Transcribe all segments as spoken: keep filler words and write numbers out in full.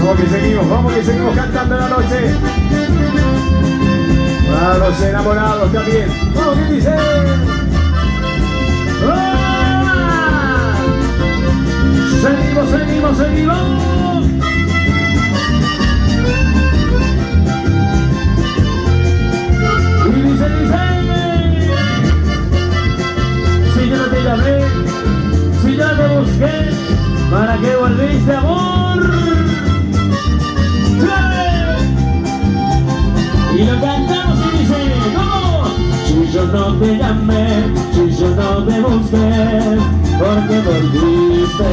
Vamos que seguimos, vamos que seguimos cantando la noche. Para los enamorados también. Vamos que dice. ¡Ah! Seguimos, seguimos, seguimos. Y dice, dice. Si yo no te llamé, si yo te busqué, ¿para qué volviste, amor? Y lo cantamos y dice, ¿cómo? Si yo no te llamé, si yo no te busqué, ¿por qué volviste?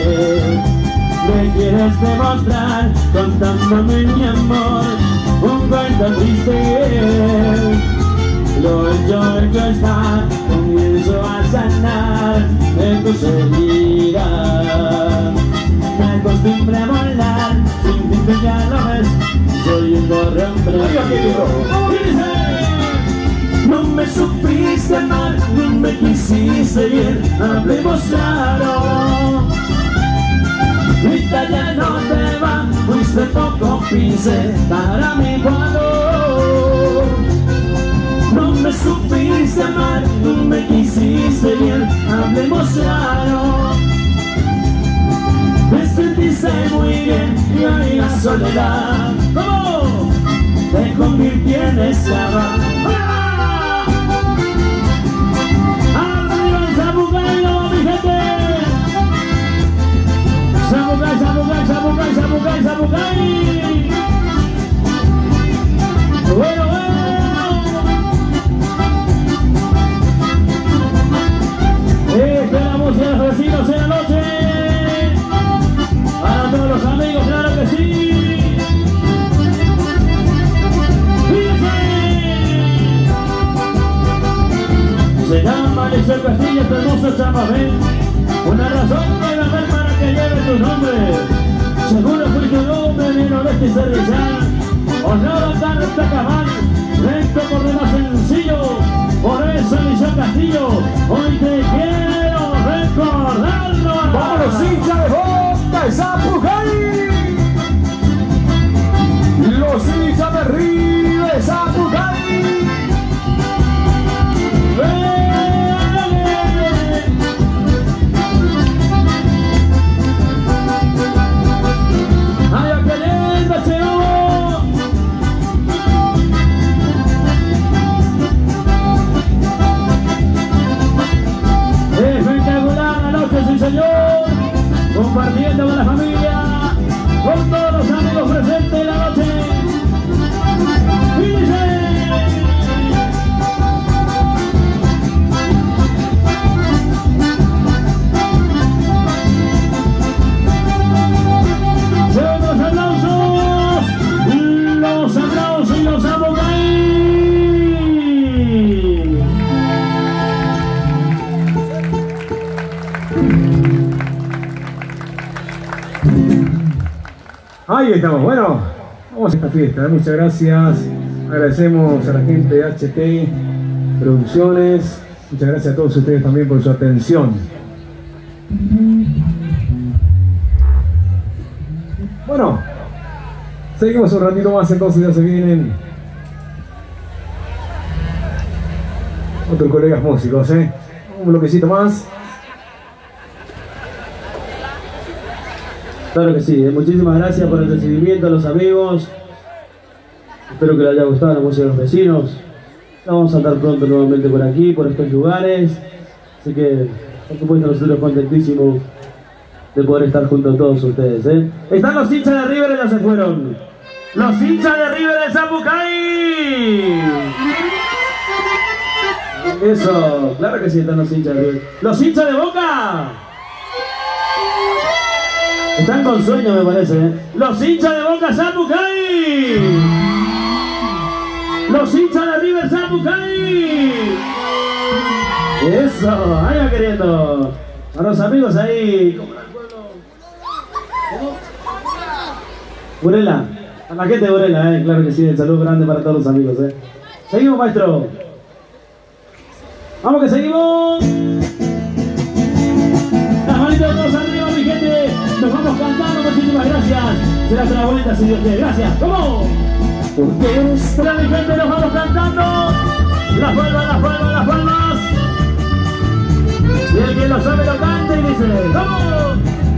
Me quieres demostrar, contándome mi amor, un cuento triste. Lo hecho, hecho está, comienzo a sanar de tus heridas. Me acostumbré a volar, sin ti tú ya lo ves, soy un hombre. No me supiste amar, no me quisiste bien, hablemos claro. Ahorita ya no te va, fuiste poco pince para mi cuadro. No me supiste amar, no me quisiste bien, hablemos claro. Me sentiste muy bien y hoy la soledad, ¿cómo? Te convirtió en esclava. ¡Ah! ¡Arriba el Zapucay, no, mi gente! ¡Zapucay, Zapucay, Zapucay, Zapucay, Zapucay! ¡Bueno, bueno! Esperamos a los vecinos en la noche. Para todos los amigos, claro que sí. Se llama Eliseo Castillo, este hermoso chamamé. Una razón debe haber para que lleve tu nombre. Seguro fuiste un hombre de noroeste y cervizal. Honor a Carta Cabal, recto por demás sencillo. Por eso Eliseo Castillo, hoy te quiero recordarlo. ¡Vamos, hinchas de Boca y Zapucay! Los hinchas de River y Zapucay. ¡Ay, qué lindo, Cheo! Espectacular la noche, sí señor. Compartiendo con la familia, con todos los amigos presentes en la noche. Los aplausos, los aplausos y los Zapucay. Ahí estamos, bueno, vamos a esta fiesta, muchas gracias, agradecemos a la gente de H T Producciones, muchas gracias a todos ustedes también por su atención. Bueno, seguimos un ratito más, entonces ya se vienen otros colegas músicos, ¿eh? Un bloquecito más. Claro que sí, muchísimas gracias por el recibimiento a los amigos. Espero que les haya gustado la música de los vecinos. Vamos a estar pronto nuevamente por aquí, por estos lugares. Así que, por supuesto, nosotros contentísimos de poder estar junto a todos ustedes, ¿eh? Están los hinchas de River y ya se fueron. Los hinchas de River de Zapucay. Eso, claro que sí, están los hinchas de River. Los hinchas de Boca. Están con sueño, me parece, ¿eh? Los hinchas de Boca, Zapucay. Los hinchas de River, Zapucay. Eso, ahí va queriendo. A los amigos ahí. ¿Cómo era el pueblo? ¿Cómo? Burela. A la gente de Burela, eh. Claro que sí, el saludo grande para todos los amigos, eh. Seguimos, maestro. Vamos que seguimos. Las manitas todos arriba, mi gente. Nos vamos cantando, muchísimas gracias. Será hasta la vuelta, si Dios quiere. Gracias. ¿Cómo? Porque esta mi gente, nos vamos cantando. Las palmas, las palmas, las palmas. Y el que lo sabe lo canta y dice, ¡vamos!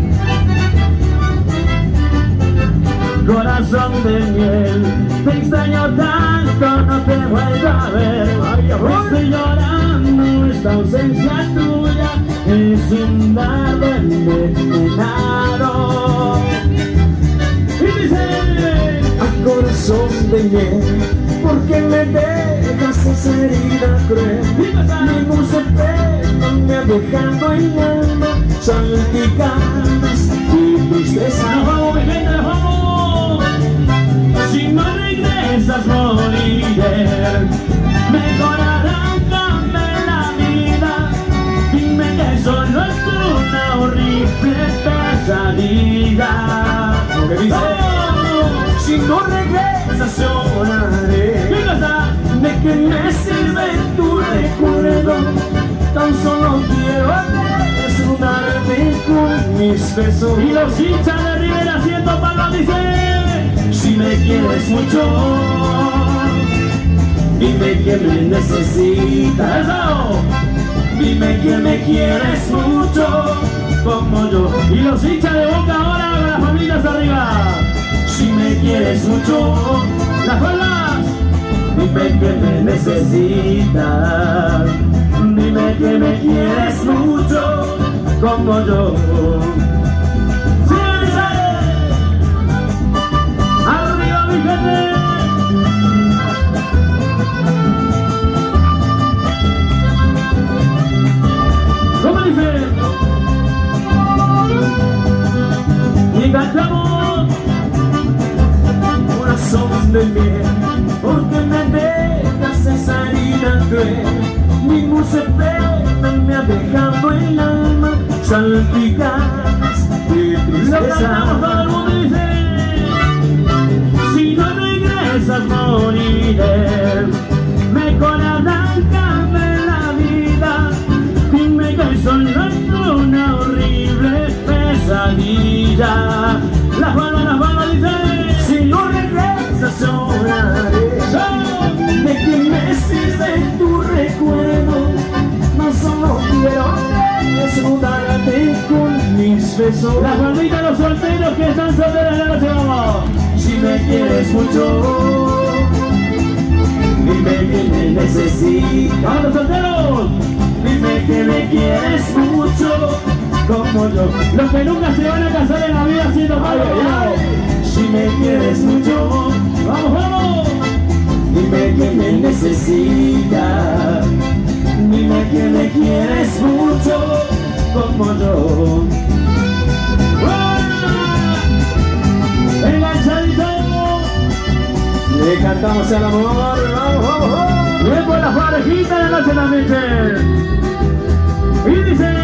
Corazón de miel, te extraño tanto, no te vuelvo a ver. Estoy llorando, esta ausencia tuya es un dardo envenenado. Y dice, a corazón de miel, ¿por qué me dejas esa herida cruel? Ningún secreto me ha dejado en el alma salpicadas y tristeza. Nos vamos, mi gente, nos vamos. Si no regresas moriré, mejor arráncame la vida. Dime que solo es una horrible pesadilla. Lo que dice, oh, si no regresas lloraré. ¿Qué cosa? ¿De qué me sirve tu recuerdo? Tan solo quiero desnudarte con mis besos. Y los hinchas de Rivera haciendo palos dicen, si me quieres mucho, dime que me necesitas. Eso. Dime que me quieres mucho, como yo. Y los hinchas de Boca ahora con las familias arriba. Si me quieres mucho, las palmas. Dime que me necesitas. Dime que me quieres mucho, como yo. ¡Arriba, mi gente! ¿Cómo dice? Y cantamos. Corazón de miel, porque me dejas esa herida cruel. Ningún secreto me ha dejado el alma salpicadas de tristeza. Lo cantamos, todo el mundo dice, si no regresas moriré, mejor arráncame la vida. Dime que solo es una horrible pesadilla. Las manos, las manos dicen, si no regresas lloraré. ¿De qué me sirve tu recuerdo? No solo quiero desnudarte con mis besos. Las palmitas de los solteros que están solteros en la noche, vamos. Si me quieres mucho, dime que me necesitas. ¡Vamos los solteros! Dime que me quieres mucho, como yo. Los que nunca se van a casar en la vida haciendo malo. Si me quieres mucho, vamos, vamos. Dime que me necesitas. Dime que me quieres mucho, como yo. Enganchadito. Le cantamos al amor. Vamos, vamos, vamos. Bien por las parejitas de la noche también. Y dice,